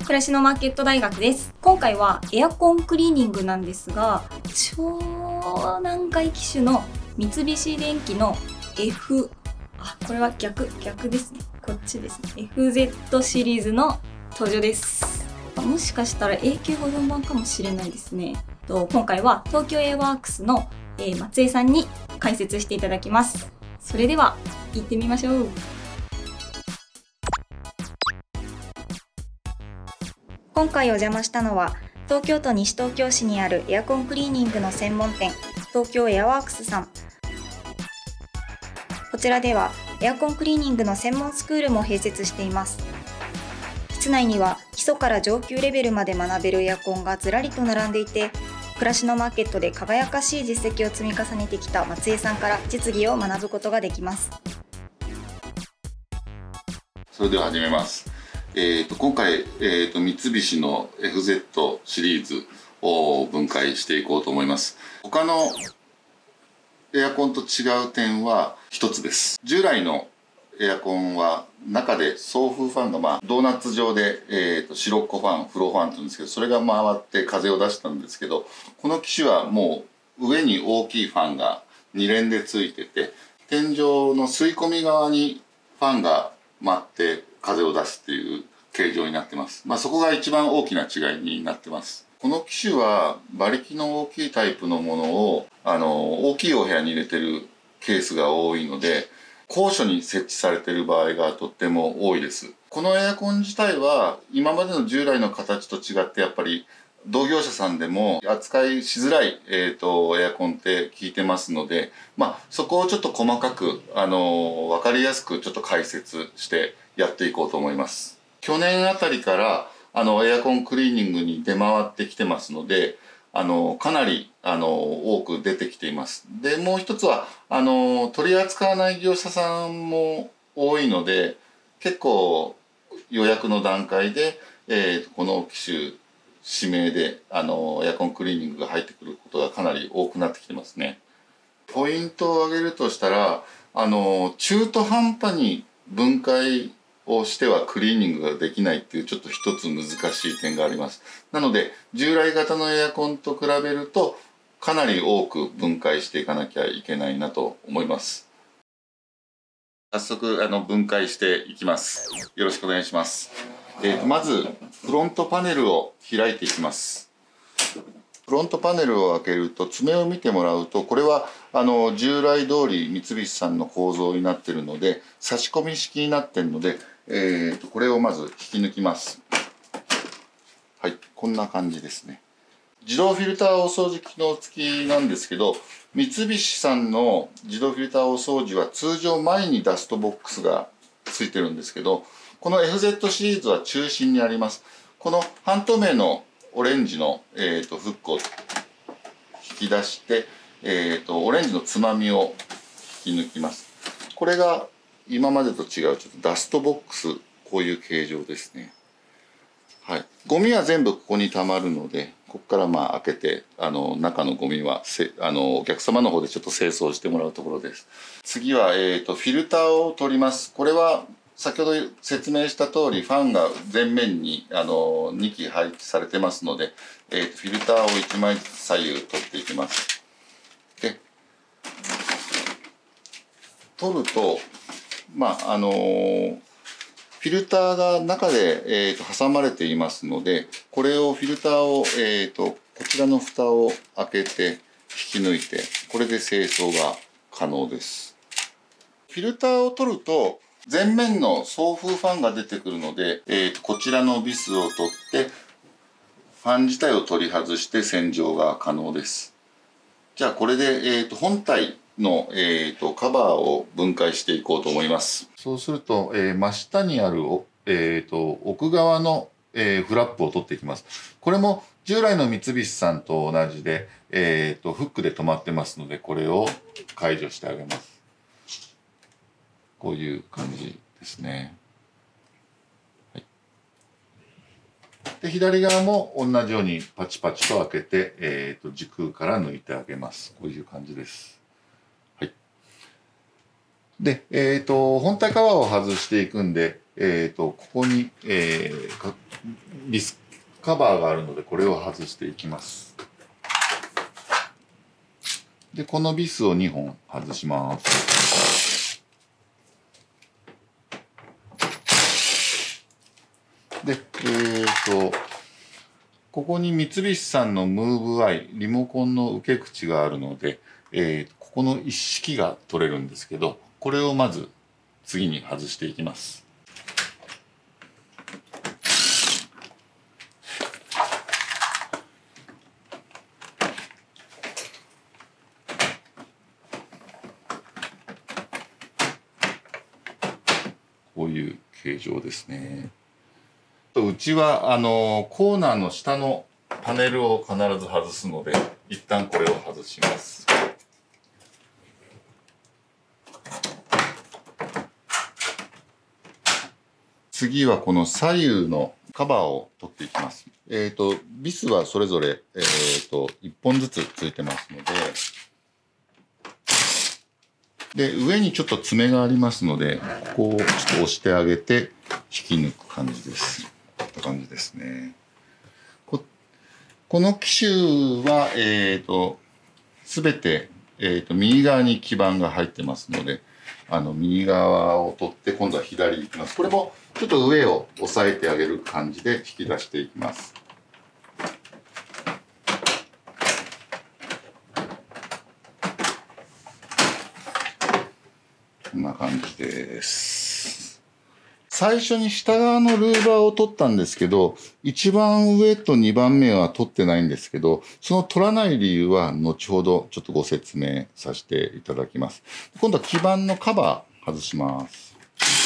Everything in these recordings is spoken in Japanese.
暮らしのマーケット大学です。今回はエアコンクリーニングなんですが、超難解機種の三菱電機の これは逆ですね。こっちですね。FZ シリーズの登場です。もしかしたら永久保存版かもしれないですね。今回は東京エアワークスの松江さんに解説していただきます。それでは行ってみましょう。今回お邪魔したのは東京都西東京市にあるエアコンクリーニングの専門店、東京エアワークスさん。こちらではエアコンクリーニングの専門スクールも併設しています。室内には基礎から上級レベルまで学べるエアコンがずらりと並んでいて、暮らしのマーケットで輝かしい実績を積み重ねてきた松江さんから実技を学ぶことができます。 それでは始めます。今回、三菱の FZ シリーズを分解していこうと思います。他のエアコンと違う点は一つです。従来のエアコンは中で送風ファンがドーナツ状で、白っこファン、フローファンって言うんですけど、それが回って風を出したんですけど、この機種はもう上に大きいファンが2連でついてて、天井の吸い込み側にファンが回って風を出すっていう形状になってます。そこが一番大きな違いになってます。この機種は馬力の大きいタイプのものを大きいお部屋に入れてるケースが多いので、高所に設置されている場合がとっても多いです。このエアコン自体は今までの従来の形と違ってやっぱり同業者さんでも扱いしづらい、エアコンって聞いてますので、そこをちょっと細かく分かりやすくちょっと解説してやっていこうと思います。去年あたりからエアコンクリーニングに出回ってきてますので、かなり多く出てきています。でもう一つは取り扱わない業者さんも多いので、結構予約の段階で、この機種指名でエアコンクリーニングが入ってくることがかなり多くなってきてますね。ポイントを挙げるとしたら中途半端に分解をしてはクリーニングができないっていうちょっと一つ難しい点があります。なので従来型のエアコンと比べるとかなり多く分解していかなきゃいけないなと思います。早速分解していきます。よろしくお願いします。まずフロントパネルを開いていきます。フロントパネルを開けると爪を見てもらうと、これは従来通り三菱さんの構造になっているので差し込み式になっているので、これをまず引き抜きます。はい、こんな感じですね。自動フィルターお掃除機能付きなんですけど、三菱さんの自動フィルターお掃除は通常前にダストボックスが付いてるんですけど、この FZ シリーズは中心にあります。この半透明のオレンジの、フックを引き出して、オレンジのつまみを引き抜きます。これが今までと違うちょっとダストボックス、こういう形状ですね。はい、ゴミは全部ここにたまるので、ここから開けて中のゴミはお客様の方でちょっと清掃してもらうところです。次は、フィルターを取ります。これは先ほど説明した通りファンが前面に2基配置されてますので、フィルターを1枚ずつ左右取っていきます。で取るとフィルターが中で、挟まれていますので、これをフィルターを、こちらの蓋を開けて引き抜いて、これで清掃が可能です。フィルターを取ると前面の送風ファンが出てくるので、こちらのビスを取ってファン自体を取り外して洗浄が可能です。じゃあこれで、本体の、カバーを分解していこうと思います。そうすると、真下にある、奥側の、フラップを取っていきます。これも従来の三菱さんと同じで、フックで止まってますので、これを解除してあげます。こういう感じですね。はい、で左側も同じようにパチパチと開けて、時空から抜いてあげます。こういう感じです。で、本体カバーを外していくんで、ここに、 ビスカバーがあるのでこれを外していきます。でこのビスを2本外します。でここに三菱さんのムーブアイリモコンの受け口があるので、ここの一式が取れるんですけど、これをまず次に外していきます。こういう形状ですね。うちはコーナーの下のパネルを必ず外すので、一旦これを外します。次はこの左右のカバーを取っていきます。ビスはそれぞれ1本ずつついてますので、上にちょっと爪がありますので、ここをちょっと押してあげて引き抜く感じです。こんな感じですね。この機種は全て右側に基板が入ってますので、右側を取って今度は左に行きます。これもちょっと上を押さえてあげる感じで引き出していきます。こんな感じです。最初に下側のルーバーを取ったんですけど、一番上と2番目は取ってないんですけど、その取らない理由は後ほどちょっとご説明させていただきます。今度は基板のカバー外します。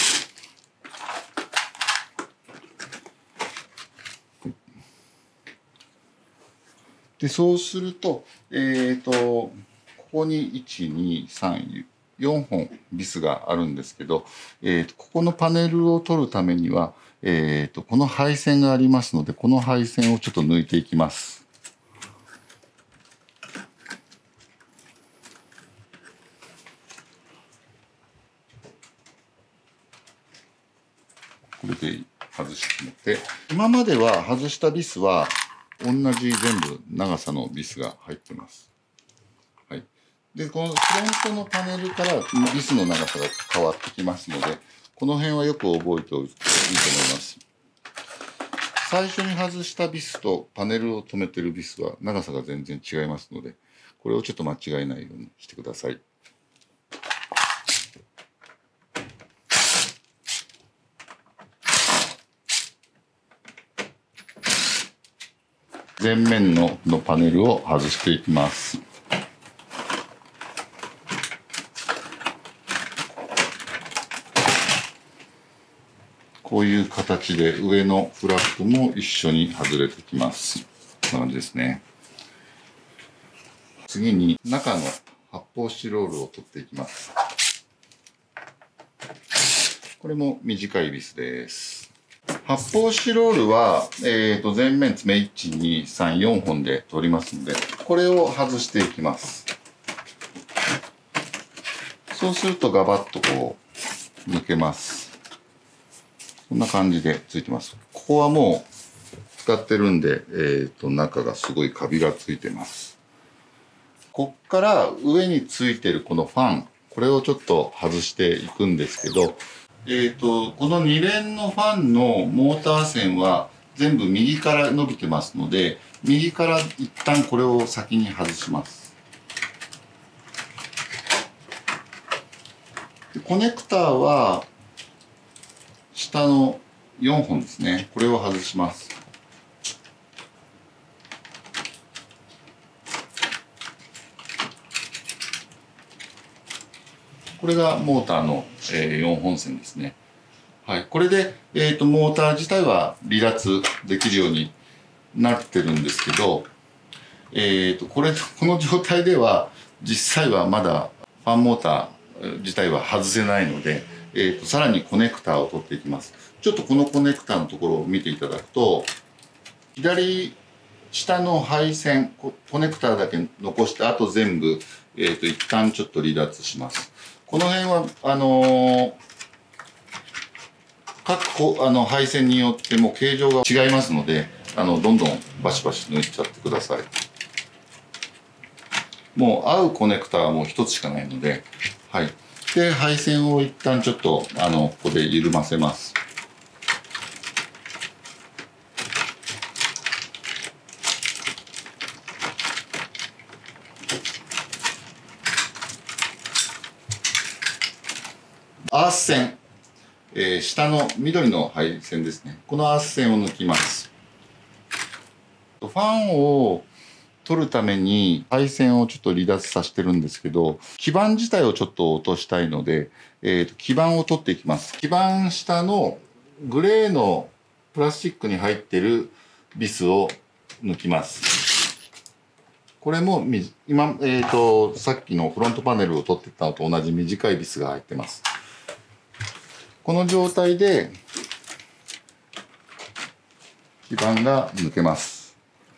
で、そうすると、ここに1、2、3、4本ビスがあるんですけど、ここのパネルを取るためには、この配線がありますので、この配線をちょっと抜いていきます。これで外してみて、今までは外したビスは同じ全部長さのビスが入ってます。はい。で、このフロントのパネルからビスの長さが変わってきますので、この辺はよく覚えておいていいと思います。最初に外したビスとパネルを留めてるビスは長さが全然違いますので、これをちょっと間違えないようにしてください。前面のパネルを外していきます。こういう形で上のフラップも一緒に外れてきます。こんな感じですね。次に中の発泡スチロールを取っていきます。これも短いビスです。発泡スチロールは、前面爪1、2、3、4本で取りますので、これを外していきます。そうするとガバッとこう抜けます。こんな感じでついてます。ここはもう使ってるんで、中がすごいカビがついてます。こっから上についてるこのファン、これをちょっと外していくんですけど、この2連のファンのモーター線は全部右から伸びてますので、右から一旦これを先に外します。コネクターは下の4本ですね。これを外します。これがモーターの4本線ですね。はい。これで、モーター自体は離脱できるようになってるんですけど、この状態では実際はまだファンモーター自体は外せないので、さらにコネクターを取っていきます。ちょっとこのコネクターのところを見ていただくと、左下の配線、コネクターだけ残して、あと全部、一旦ちょっと離脱します。この辺は、 配線によっても形状が違いますので、どんどんバシバシ抜いちゃってください。もう合うコネクタはもう一つしかないので、はい。で、配線を一旦ちょっと、ここで緩ませます。アース線、下の緑の配線ですね。このアース線を抜きます。ファンを取るために配線をちょっと離脱させてるんですけど、基板自体をちょっと落としたいので、基板を取っていきます。基板下のグレーのプラスチックに入ってるビスを抜きます。これも今、さっきのフロントパネルを取ってたのと同じ短いビスが入ってます。この状態で基板が抜けます。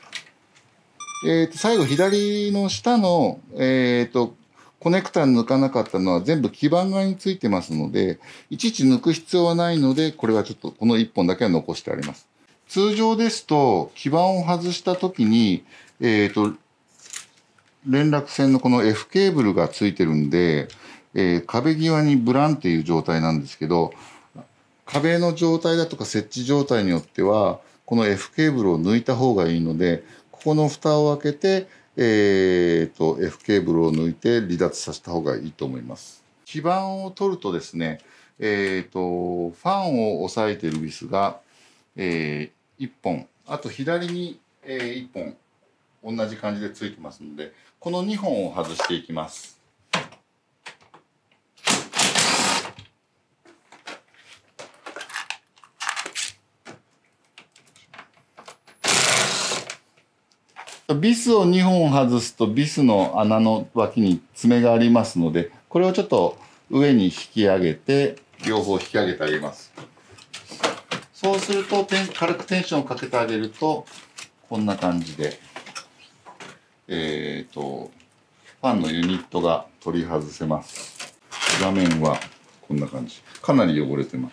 最後左の下の、コネクタ抜かなかったのは全部基板側についてますので、いちいち抜く必要はないので、これはちょっとこの1本だけは残してあります。通常ですと、基板を外したときに、連絡線のこの F ケーブルがついてるんで、壁際にブランっていう状態なんですけど、壁の状態だとか設置状態によっては、この F ケーブルを抜いた方がいいので、ここの蓋を開けて、F ケーブルを抜いて離脱させた方がいいと思います。基板を取るとですね、ファンを押さえているビスが、1本、あと左に、1本、同じ感じでついてますので、この2本を外していきます。ビスを2本外すとビスの穴の脇に爪がありますので、これをちょっと上に引き上げて、両方引き上げてあげます。そうすると軽くテンションをかけてあげると、こんな感じで、ファンのユニットが取り外せます。裏面はこんな感じ。かなり汚れてます。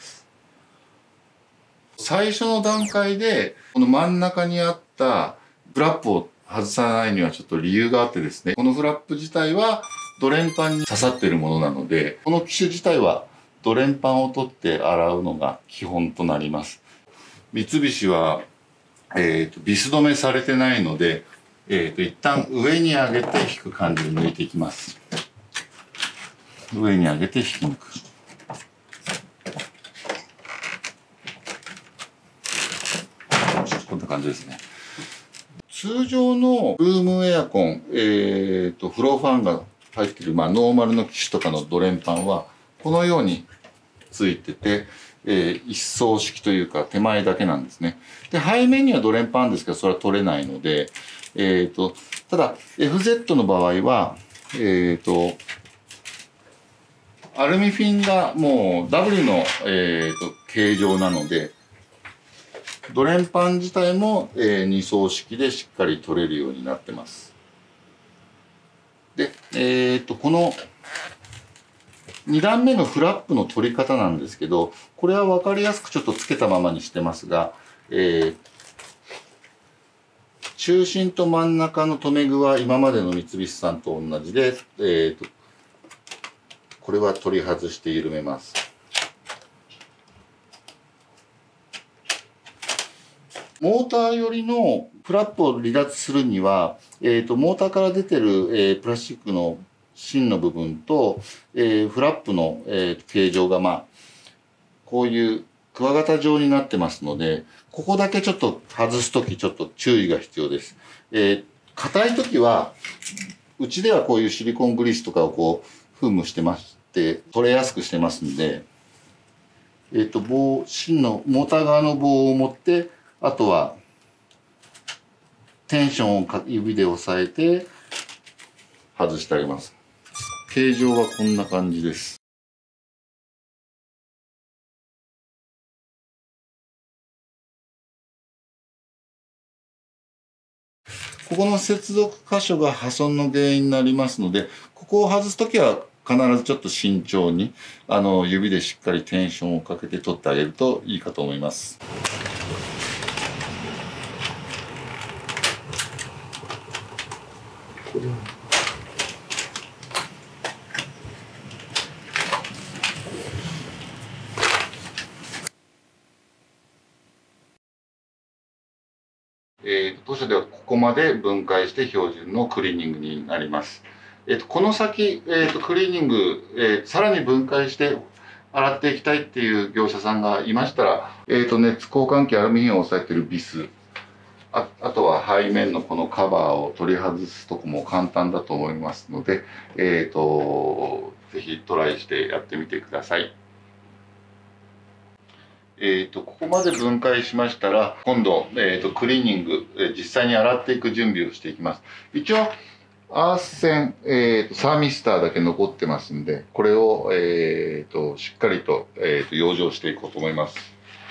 最初の段階で、この真ん中にあったフラップを外さないにはちょっと理由があってですね、このフラップ自体はドレンパンに刺さっているものなので、この機種自体はドレンパンを取って洗うのが基本となります。三菱は、ビス止めされてないので、一旦上に上げて引く感じで抜いていきます。上に上げて引き抜く。こんな感じですね。通常のルームエアコン、フローファンが入っている、ノーマルの機種とかのドレンパンは、このようについてて、一層式というか手前だけなんですね。で、背面にはドレンパンですけど、それは取れないので、ただ、FZ の場合は、アルミフィンがもう W の、形状なので、ドレンパン自体も、二層式でしっかり取れるようになってます。で、この2段目のフラップの取り方なんですけど、これは分かりやすくちょっとつけたままにしてますが、中心と真ん中の留め具は今までの三菱さんと同じで、これは取り外して緩めます。モーター寄りのフラップを離脱するには、モーターから出てる、プラスチックの芯の部分と、フラップの、形状がこういうクワガタ状になってますので、ここだけちょっと外すときちょっと注意が必要です。硬いときは、うちではこういうシリコングリスとかをこう、噴霧してまして、取れやすくしてますんで、芯の、モーター側の棒を持って、あとは、テンションを指で押さえて、外してあげます。形状はこんな感じです。ここの接続箇所が破損の原因になりますので、ここを外すときは必ずちょっと慎重に指でしっかりテンションをかけて取ってあげるといいかと思います。当社ではここまで分解して標準のクリーニングになります。この先、クリーニング、さらに分解して洗っていきたいっていう業者さんがいましたら、熱交換器アルミ箔を押さえているビス、あとは背面のこのカバーを取り外すとこも簡単だと思いますので、ぜひトライしてやってみてください。ここまで分解しましたら、今度、クリーニング、実際に洗っていく準備をしていきます。一応、アース線、サーミスターだけ残ってますんで、これを、しっかりと、養生していこうと思います。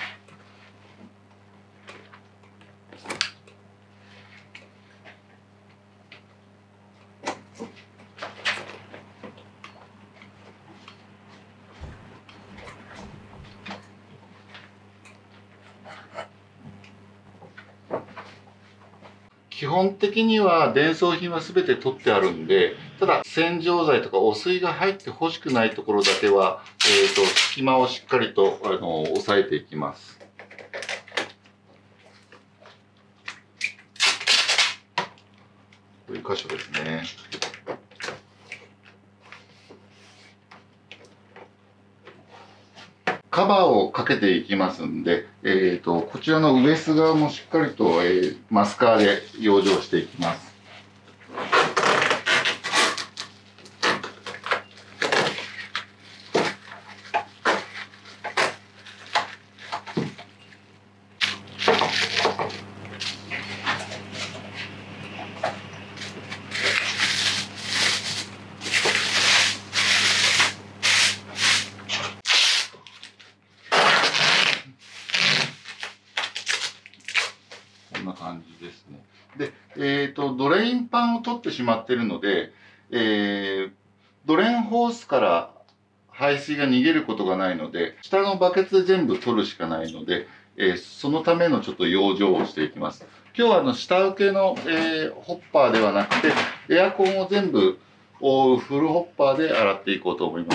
基本的には伝送品は全て取ってあるんで、ただ洗浄剤とかお水が入ってほしくないところだけは、隙間をしっかりと押さえていきます。こういう箇所ですね。カバーをかけていきますんで、こちらのウエス側もしっかりと、マスカーで養生していきます。こんな感じですね。で、ドレインパンを取ってしまっているので、ドレインホースから排水が逃げることがないので、下のバケツで全部取るしかないので、そのためのちょっと養生をしていきます。今日は下請けの、ホッパーではなくて、エアコンを全部覆うフルホッパーで洗っていこうと思います。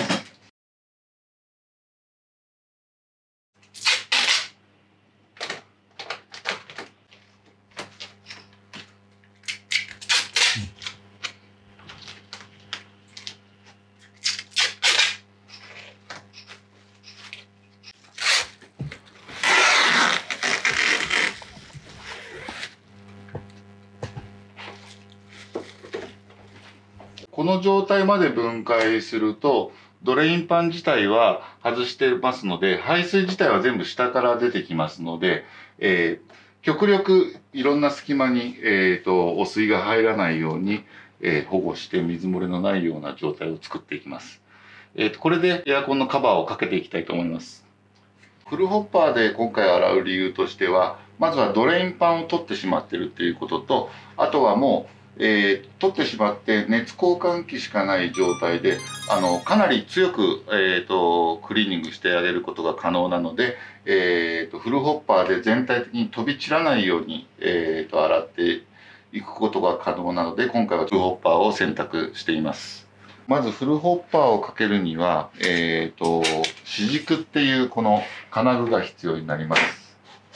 この状態まで分解すると、ドレインパン自体は外してますので、排水自体は全部下から出てきますので、極力いろんな隙間に、汚水が入らないように、保護して水漏れのないような状態を作っていきます。これでエアコンのカバーをかけていきたいと思います。フルホッパーで今回洗う理由としては、まずはドレインパンを取ってしまっているということと、あとはもう、取ってしまって熱交換器しかない状態でかなり強く、クリーニングしてあげることが可能なので、フルホッパーで全体的に飛び散らないように、洗っていくことが可能なので、今回はフルホッパーを選択しています。まずフルホッパーをかけるには、支軸っていうこの金具が必要になります。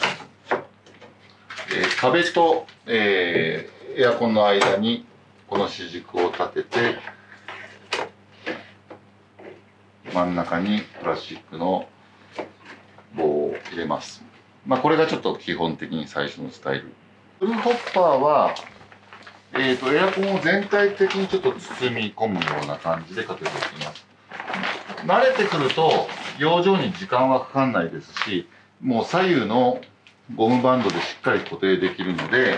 壁と、エアコンの間にこの支軸を立てて、真ん中にプラスチックの棒を入れます。これがちょっと基本的に最初のスタイル。フルホッパーは、エアコンを全体的にちょっと包み込むような感じでかけていきます。慣れてくると養生に時間はかかんないですし、もう左右のゴムバンドでしっかり固定できるので、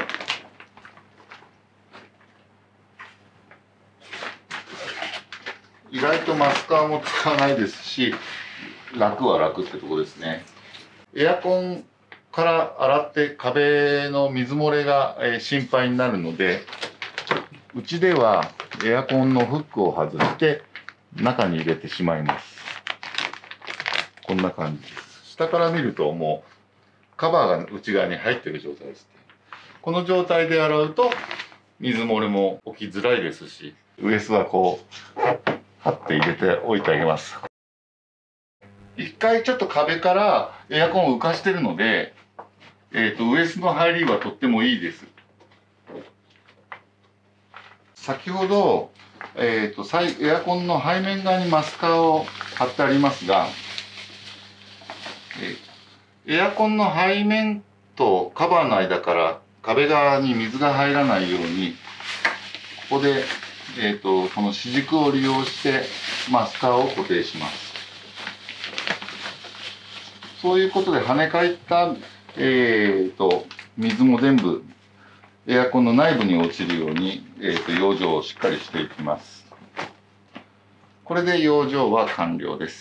意外とマスカーも使わないですし、楽は楽ってとこですね。エアコンから洗って壁の水漏れが心配になるので、うちではエアコンのフックを外して中に入れてしまいます。こんな感じです。下から見るともうカバーが内側に入ってる状態です。この状態で洗うと水漏れも起きづらいですし、ウエスはこう貼って入れておいてあげます。一回ちょっと壁からエアコンを浮かしてるので、ウエスの入りはとってもいいです。先ほど、エアコンの背面側にマスカーを貼ってありますが、エアコンの背面とカバーの間から壁側に水が入らないように、ここで、この支軸を利用してマスカーを固定します。そういうことで跳ね返った、水も全部エアコンの内部に落ちるように、養生をしっかりしていきます。これで養生は完了です。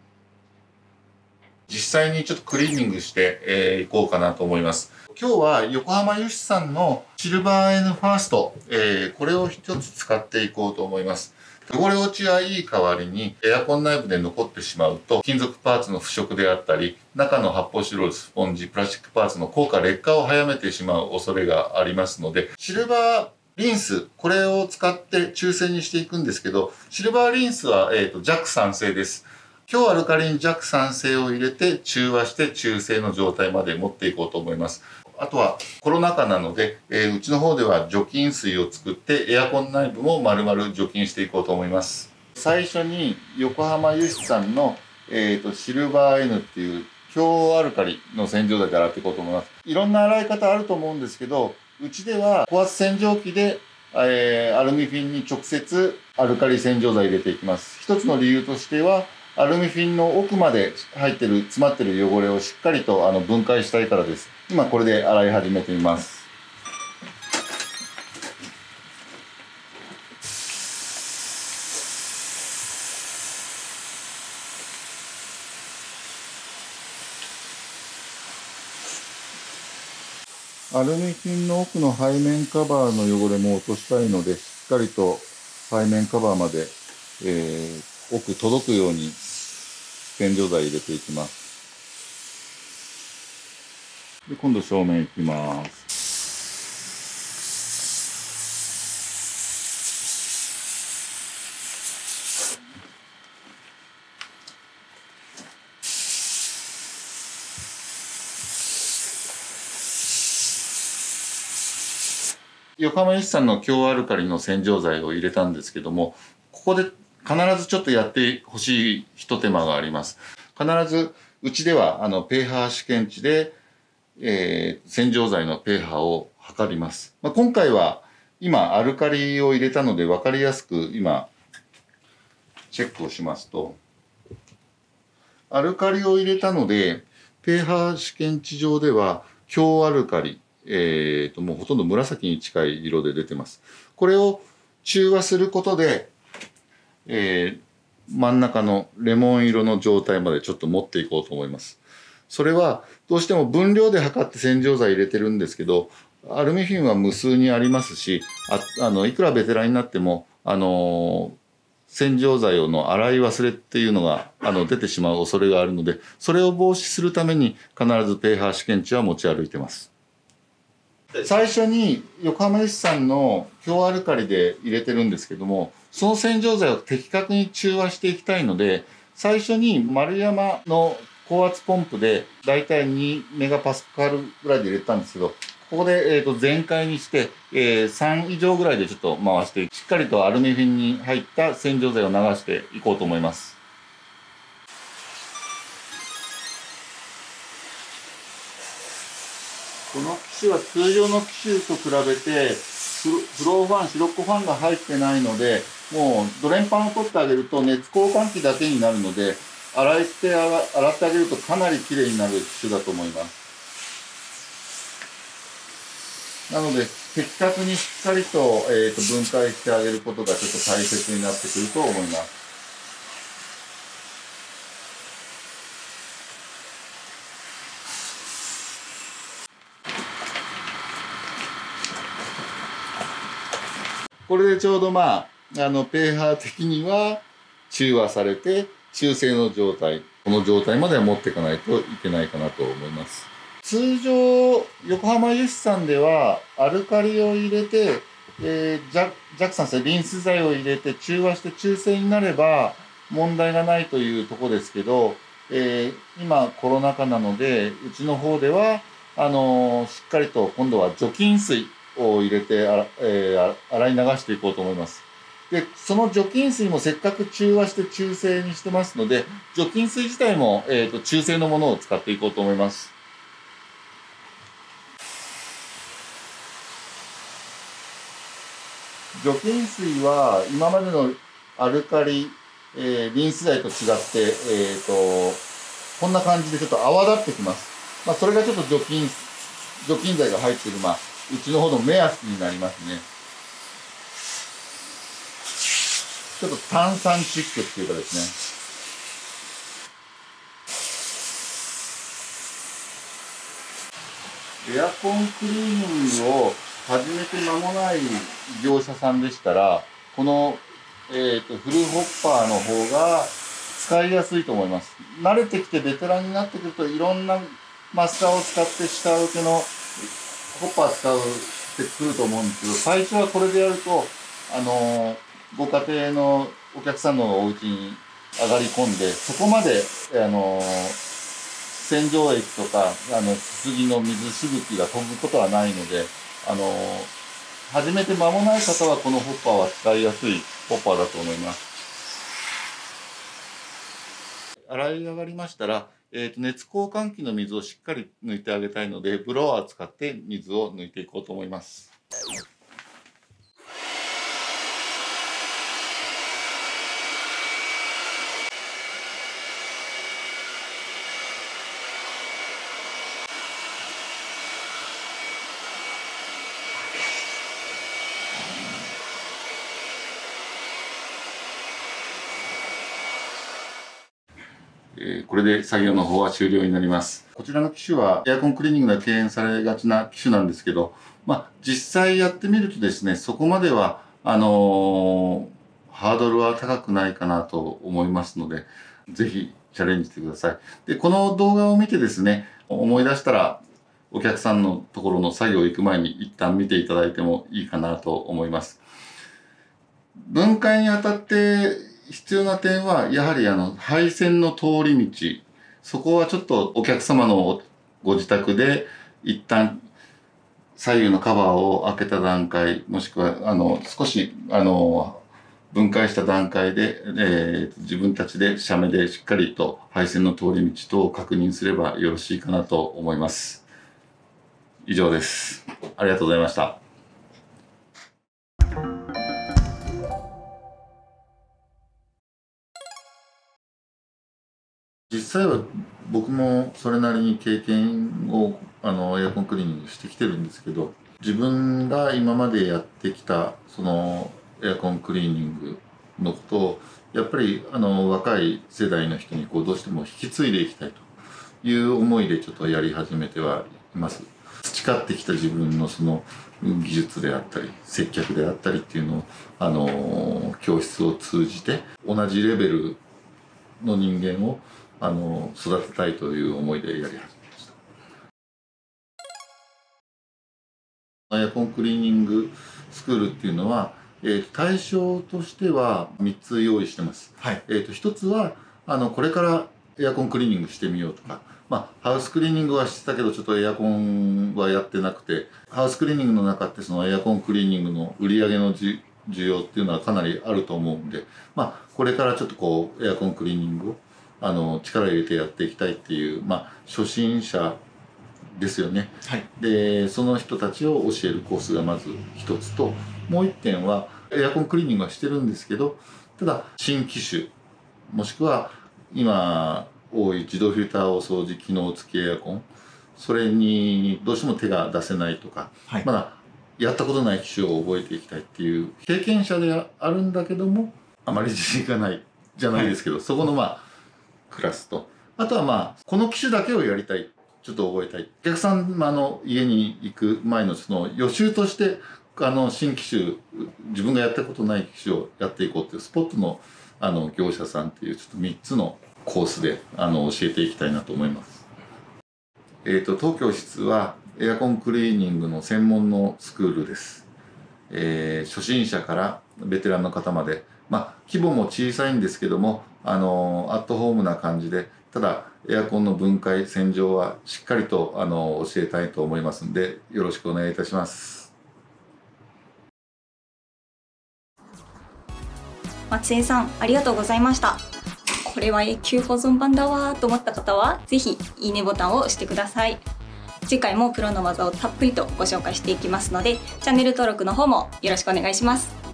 実際にちょっとクリーニングしていこうかなと思います。今日は横浜油脂さんのシルバー N ファースト、これを一つ使っていこうと思います。汚れ落ちはいい代わりにエアコン内部で残ってしまうと金属パーツの腐食であったり中の発泡スチロールスポンジプラスチックパーツの硬化劣化を早めてしまう恐れがありますので、シルバーリンス、これを使って中性にしていくんですけど、シルバーリンスは、弱酸性です。強アルカリン弱酸性を入れて中和して中性の状態まで持っていこうと思います。あとはコロナ禍なので、うちの方では除菌水を作ってエアコン内部も丸々除菌していこうと思います。最初に横浜油脂さんの、シルバー N っていう強アルカリの洗浄剤で洗っていこうと思います。いろんな洗い方あると思うんですけど、うちでは高圧洗浄機で、アルミフィンに直接アルカリ洗浄剤入れていきます。一つの理由としてはアルミフィンの奥まで入ってる詰まってる汚れをしっかりと分解したいからです。今これで洗い始めてみます。アルミフィンの奥の背面カバーの汚れも落としたいので、しっかりと背面カバーまで、奥届くように洗浄剤入れていきます。で、今度正面行きます。横浜油脂さんの強アルカリの洗浄剤を入れたんですけども、ここで必ずちょっとやってほしい一手間があります。必ずうちではpH 試験値で、洗浄剤の pH を測ります。今回は今アルカリを入れたので分かりやすく今チェックをしますと、アルカリを入れたので pH 試験値上では強アルカリ、もうほとんど紫に近い色で出てます。これを中和することで、真ん中のレモン色の状態までちょっと持っていこうと思います。それはどうしても分量で測って洗浄剤入れてるんですけど、アルミフィンは無数にありますし、いくらベテランになっても洗浄剤の洗い忘れっていうのが出てしまう恐れがあるので、それを防止するために必ず pH 試験値は持ち歩いてます。最初に横浜油脂さんの強アルカリで入れてるんですけども、その洗浄剤を的確に中和していきたいので、最初に丸山の高圧ポンプでだいたい2メガパスカルぐらいで入れたんですけど、ここで全開にして、3以上ぐらいでちょっと回して、しっかりとアルミフィンに入った洗浄剤を流していこうと思います。この機種は通常の機種と比べてフローファン、シロッコファンが入ってないので、もうドレンパンを取ってあげると熱交換器だけになるので、洗ってあげるとかなり綺麗になる機種だと思います。なので的確にしっかりと、分解してあげることがちょっと大切になってくると思います。これでちょうどpH 的には、 中和されて中性の状態、この状態までは持っていかないといけないかなと思います。通常横浜油脂さんではアルカリを入れて、弱酸性リンス剤を入れて中和して中性になれば問題がないというところですけど、今コロナ禍なのでうちの方ではしっかりと今度は除菌水を入れて洗い流していこうと思います。でその除菌水もせっかく中和して中性にしてますので、除菌水自体も、中性のものを使っていこうと思います。除菌水は今までのアルカリ、リンス剤と違って、こんな感じでちょっと泡立ってきます。それがちょっと除菌剤が入っている、うちの方の目安になりますね。ちょっと炭酸チックっていうかですね。エアコンクリーニングを始めて間もない業者さんでしたら、この、フルホッパーの方が使いやすいと思います。慣れてきてベテランになってくるといろんなマスターを使って下請けのホッパー使ってくると思うんですけど、最初はこれでやるとご家庭のお客さんのお家に上がり込んで、そこまで洗浄液とかすすぎの水しぶきが飛ぶことはないので、始めて間もない方はこのホッパーは使いやすいホッパーだと思います。洗い上がりましたら、熱交換器の水をしっかり抜いてあげたいので、ブロワーを使って水を抜いていこうと思います。これで作業の方は終了になります。こちらの機種はエアコンクリーニングが敬遠されがちな機種なんですけど、実際やってみるとですね、そこまではハードルは高くないかなと思いますので、ぜひチャレンジしてください。で、この動画を見てですね、思い出したらお客さんのところの作業行く前に一旦見ていただいてもいいかなと思います。分解にあたって必要な点は、やはり配線の通り道、そこはちょっとお客様のご自宅で一旦左右のカバーを開けた段階、もしくは少し分解した段階で、自分たちで写メでしっかりと配線の通り道等を確認すればよろしいかなと思います。以上です。ありがとうございました。実際は僕もそれなりに経験をエアコンクリーニングしてきてるんですけど、自分が今までやってきたそのエアコンクリーニングのことをやっぱり若い世代の人にどうしても引き継いでいきたいという思いでちょっとやり始めてはいます。培ってきた自分のその技術であったり接客であったりっていうのを教室を通じて同じレベルの人間を育てたいという思いでやり始めました。エアコンクリーニングスクールっていうのは、対象としては3つ用意してます。はい、1つはこれからエアコンクリーニングしてみようとか、ハウスクリーニングはしてたけどちょっとエアコンはやってなくて、ハウスクリーニングの中ってそのエアコンクリーニングの売り上げの需要っていうのはかなりあると思うんで、これからちょっとエアコンクリーニングを力入れてやっていきたいっていう、初心者ですよね。はい、でその人たちを教えるコースがまず一つと、もう一点はエアコンクリーニングはしてるんですけど、ただ新機種もしくは今多い自動フィルターお掃除機能付きエアコン、それにどうしても手が出せないとか、はい、まだやったことない機種を覚えていきたいっていう経験者であるんだけどもあまり自信がないじゃないですけど、はい、そこのクラスと、あとはこの機種だけをやりたい、ちょっと覚えたい、お客さんの家に行く前のその予習として新機種、自分がやったことない機種をやっていこうっていうスポットの業者さんっていうちょっと3つのコースで教えていきたいなと思います。当教室はエアコンクリーニングの専門のスクールです。初心者からベテランの方まで、規模も小さいんですけども、アットホームな感じで、ただエアコンの分解洗浄はしっかりと教えたいと思いますんで、よろしくお願いいたします。 松江さん、ありがとうございました。これは永久保存版だわーと思った方は、ぜひいいねボタンを押してください。次回もプロの技をたっぷりとご紹介していきますので、チャンネル登録の方もよろしくお願いします。